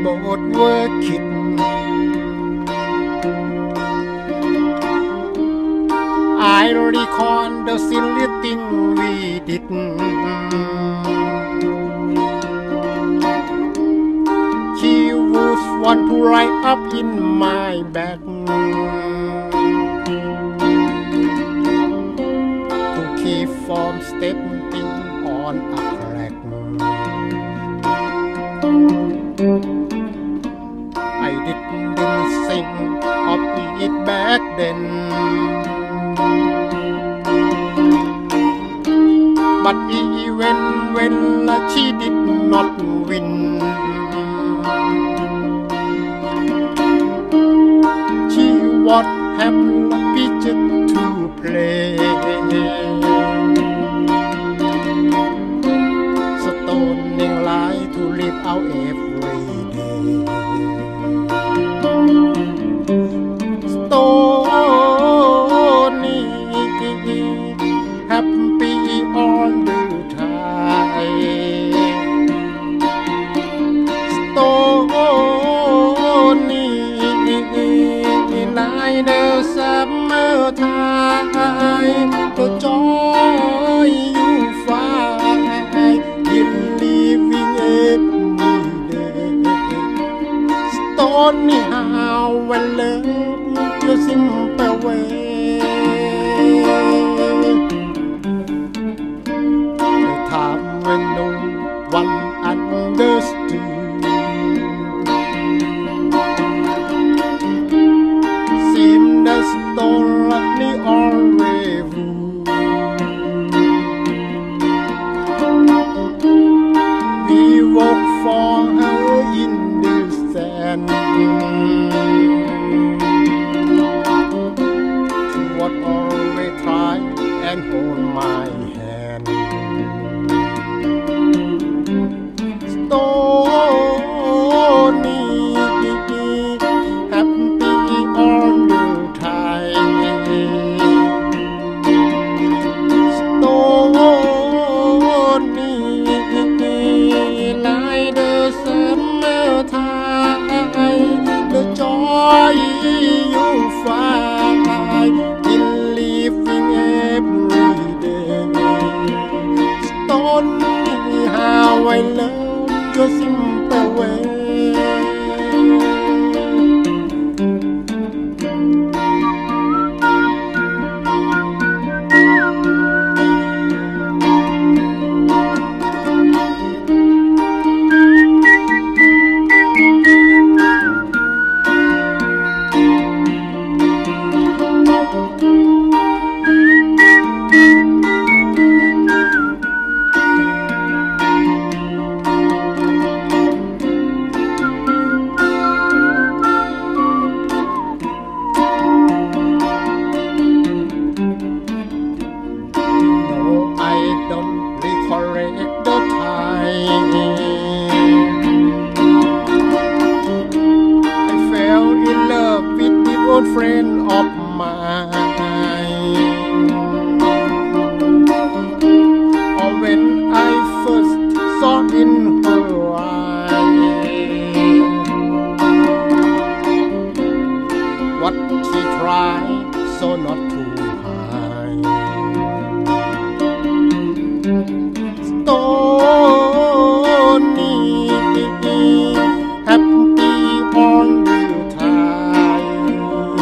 Lord work it. I recall the silly thing we did. She was one to ride up in my back, to keep from stepping on a crack. I didn't think of it back then, but even when she did not win, she was happy to play. Stoning lie to live out every day. Stony happy all the time. Stony like the summertime, the joy you find in living every day. Stony how I love your simple way. The time when no one understood, seemed the story already ruled. We walk for her in the sand, she would always try and hold my hand. Stony happy all the time. Stony like the summertime, the joy you find in living every day. Stony how I love your simple way. Correct the time I fell in love with the old friend of mine. Or when I first saw in her eyes what she tried so not to hide. Stony happy all the time.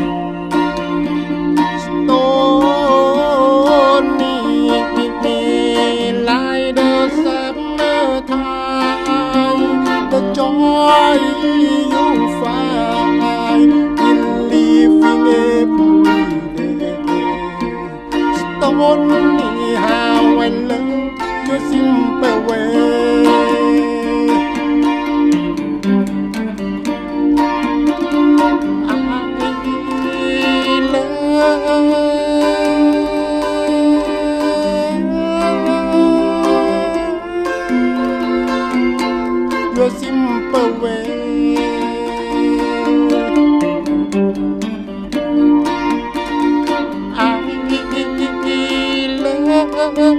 Stony like the summertime, the joy you find in living every day. Stony how I love your simple way. I love your simple way. I love